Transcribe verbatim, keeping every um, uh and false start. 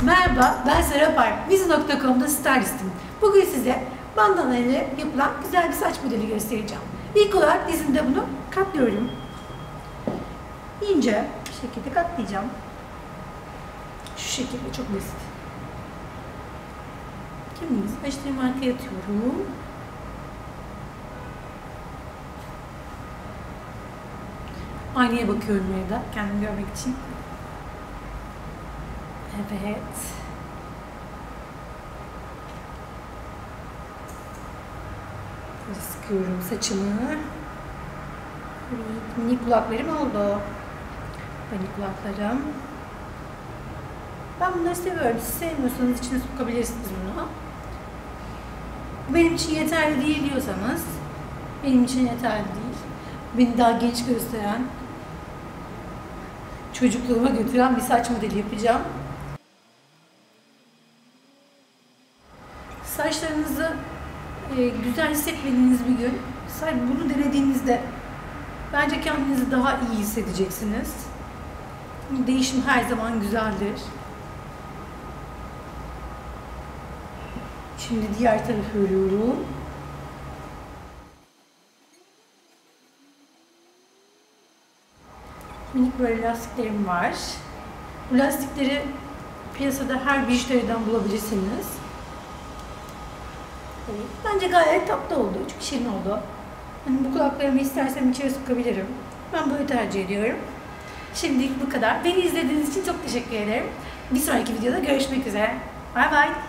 Merhaba, ben Serap Alp. Vizi nokta com'da stylistim. Bugün size bandana ile yapılan güzel bir saç modeli göstereceğim. İlk olarak dizimde bunu katlıyorum. İnce bir şekilde katlayacağım. Şu şekilde, çok basit. Kimliğimizi başlayayım, arkaya atıyorum. Aynaya bakıyorum evde, kendimi görmek için. Evet. Böyle sıkıyorum saçımı. Minik kulaklarım oldu. Minik kulaklarım. Ben bunları seviyorum. Siz sevmiyorsanız içine sokabilirsiniz bunu. Benim için yeterli değil diyorsanız, benim için yeterli değil. Beni daha genç gösteren, çocukluğuma götüren bir saç modeli yapacağım. Saçlarınızı e, güzel hissetmediğiniz bir gün, bunu denediğinizde bence kendinizi daha iyi hissedeceksiniz. Değişim her zaman güzeldir. Şimdi diğer tarafı örüyorum. Minik böyle lastiklerim var. Bu lastikleri piyasada her bijuteriden bulabilirsiniz. Evet, bence gayet tatlı oldu. Çok şirin oldu. Hani bu kulaklarımı istersem içeri sokabilirim. Ben böyle tercih ediyorum. Şimdilik bu kadar. Beni izlediğiniz için çok teşekkür ederim. Bir sonraki videoda görüşmek üzere. Bay bay.